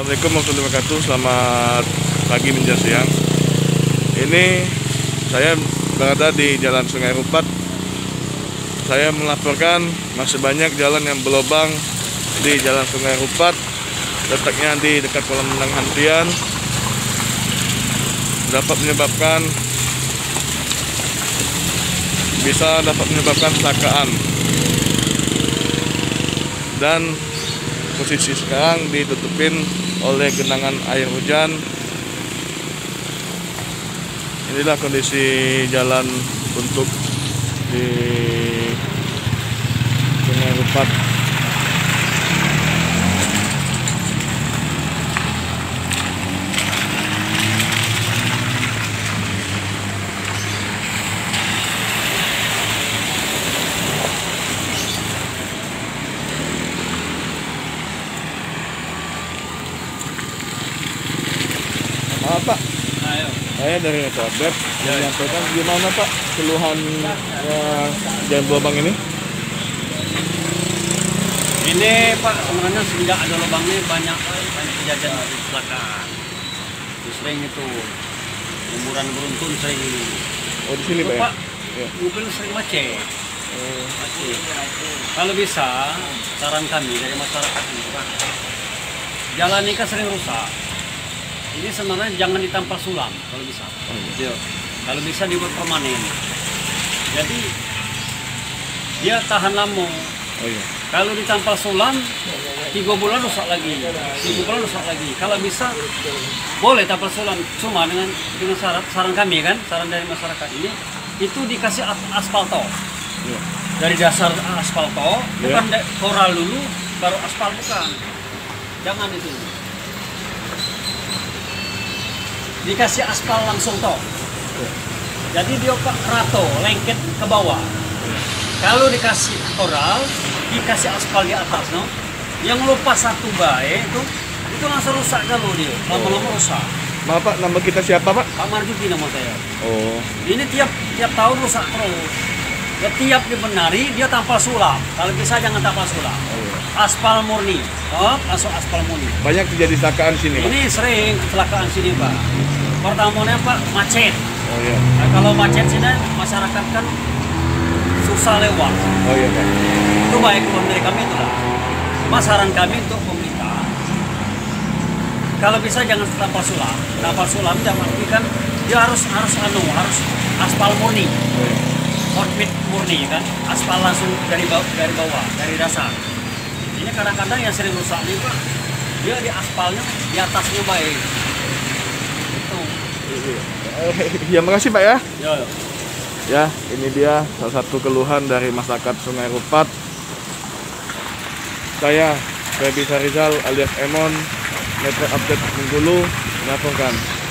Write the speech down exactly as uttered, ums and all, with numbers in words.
Assalamualaikum warahmatullahi wabarakatuh. Selamat pagi menjelang siang. Ini saya berada di Jalan Sungai Rupat. Saya melaporkan masih banyak jalan yang berlubang di Jalan Sungai Rupat, letaknya di dekat kolam renang Hantian, dapat menyebabkan bisa dapat menyebabkan kecelakaan. Dan posisi sekarang ditutupin oleh genangan air hujan. Inilah kondisi jalan untuk di Sungai Rupat. Maaf Pak, Ayo. saya dari Netarbet menyampaikan gimana Pak keluhan ya, jalan berlubang ini? Ini Pak, sebenarnya sejak ada lubang ini banyak banyak kejadian kecelakaan. Sering itu umuran beruntun sering ini. Oh di sini Pak ya? Pak, Ya. mobil sering macet. Oh, Macet. Kalau bisa, saran kami dari masyarakat ini Pak, jalan ini kan sering rusak. Ini sebenarnya jangan ditampal sulam kalau bisa. oh Iya. iya. Kalau bisa dibuat permanen. Jadi dia tahan lama. Oh iya. Kalau ditampal sulam, tiga bulan rusak lagi, tiga bulan rusak lagi. Kalau bisa, boleh tampal sulam. Cuma dengan dengan syarat, saran kami kan, saran dari masyarakat ini, itu dikasih asfalto. Iya. Dari dasar asfalto, Ya. bukan da- koral dulu, baru aspal bukan. Jangan itu. Dikasih aspal langsung toh. Jadi dia pak rato, lengket ke bawah. Kalau dikasih koral, dikasih aspal di atas, no. Yang lupa satu baik itu, itu langsung rusak kalau dia, lama-lama rusak. Maaf Pak, nama kita siapa Pak? Pak Marjuki nama saya. Oh, Ini tiap tiap tahun rusak terus. Ya, tiap dibenari dia tampal sulam. Kalau bisa jangan tampal sulam. oh iya. Aspal murni, oh, langsung aspal murni. Banyak terjadi kecelakaan sini Pak? Ini sering kecelakaan sini pak. Pertamanya pak macet. Oh iya. Nah, kalau macet sini masyarakat kan susah lewat. Oh iya Pak. Itu baik buat dari kami itu lah. Mas saran kami untuk pemerintah, kalau bisa jangan tampal sulam. Tampal sulam jangan arti kan dia harus harus anu harus aspal murni, Oh iya. hotmit murni kan, aspal langsung dari bawah dari bawah dari dasar. Ini kadang-kadang yang sering rusak nih pak, dia di aspalnya di atasnya baik. Itu. Ya makasih Pak ya. Ya. Ya, ini dia salah satu keluhan dari masyarakat Sungai Rupat. Saya, Febi Sarizal alias Emon, Metro Update Bengkulu, melaporkan.